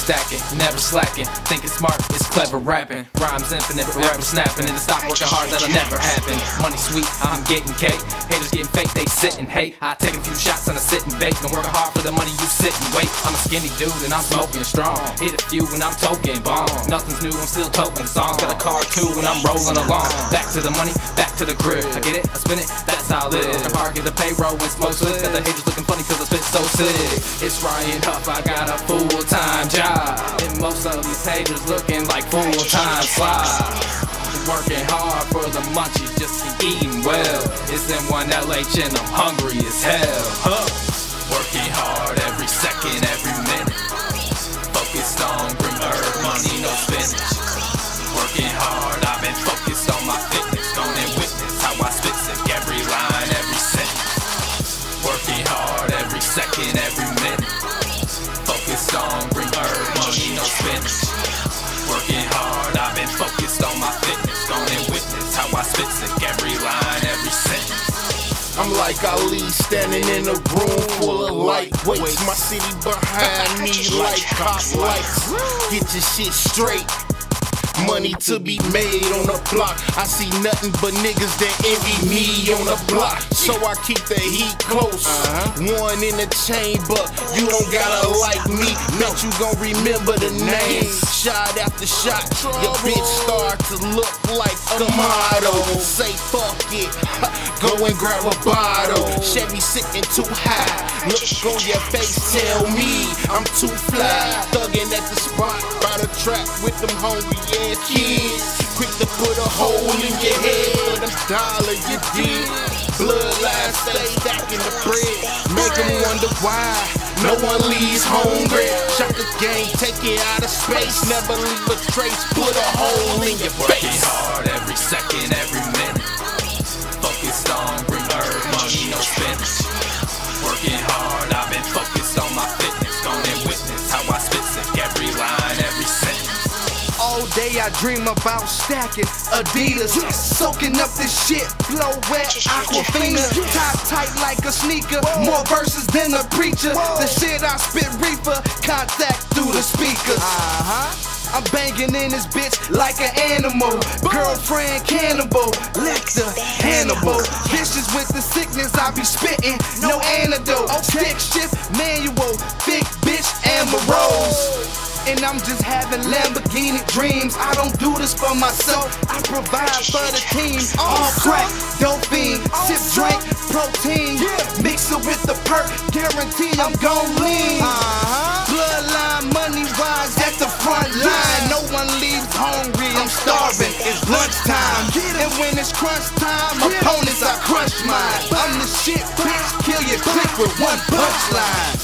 stacking, never slacking. Thinking smart is clever rapping. Rhymes infinite, forever snapping. And to stop working hard, that'll never happen. Money sweet, I'm getting cake. Haters getting fake, they sit and hate. I take a few shots and I sit and bake. I'm working hard for the money, you sit and wait. I'm a skinny dude and I'm smoking strong. Hit a few and I'm toking bomb. Nothing's new, I'm still toting songs. Got a car too and I'm rolling along. Back to the money, back to the crib. I get it, I spin it, that's how I live. Working hard, get the payroll and smoke slick. Got the haters looking funny cause I spit so sick. It's Ryan Huff, I got a full-time job. And most of these haters looking like full-time slobs. Working hard for the munchies, just keep eating well. It's in 1LH and I'm hungry as hell. Working hard every second, every minute. Focused on green herb, money, no spinach. Working hard, I've been focused on my fitness. Gonna witness how I spit sick every line, every sentence. Working hard every second, every minute. Focused on green herb, money, no spinach. Working hard, I've been focused on my fitness. Gonna witness how I spit sick every line, every sentence. I'm like Ali standing in a room full of lightweights. My city behind me like cop lights. Get your shit straight. Money to be made on the block. I see nothing but niggas that envy me on the block. So I keep the heat close. One in the chamber. You don't gotta like me. Bet you gon' remember the name. Shot after shot. Your bitch start to look like a model. Say fuck it. Go and grab a bottle. Chevy sitting too high. Look on your face, tell me I'm too fly. Thuggin' at the spot by the trap with them hungry ass kids. Quick to put a hole in your head for them dollar you did. Bloodline stay stacking the bread. Make them wonder why no one leaves hungry. Shot the game, take it out of space. Never leave a trace, put a hole in your face. Working hard every second, every minute. Focused on green herb, money, no spinach. Working hard, I've been focused on my fitness. Gonna witness how I spit sick every line, every sentence. All day I dream about stacking Adidas, soaking up this shit, flow wet, Aquafina, top tight like a sneaker, more verses than a preacher. The shit I spit reefer, contact through the speakers. I'm banging in this bitch like an animal. Girlfriend cannibal, Lecter, Hannibal. Vicious with the sickness I be spitting, no antidote. Stick shift manual, thick bitch Amber Rose. And I'm just having Lamborghini dreams. I don't do this for myself, I provide for the team. All crack, dope fiend, sip drink, protein. Mix it with the perk, guarantee I'm gon' lean. Bloodline, money wise at the front line. No one leaves hungry, I'm starving, it's lunchtime. And when it's crunch time, opponents I crush mine. I'm the shit, bitch, kill your click with one punchline.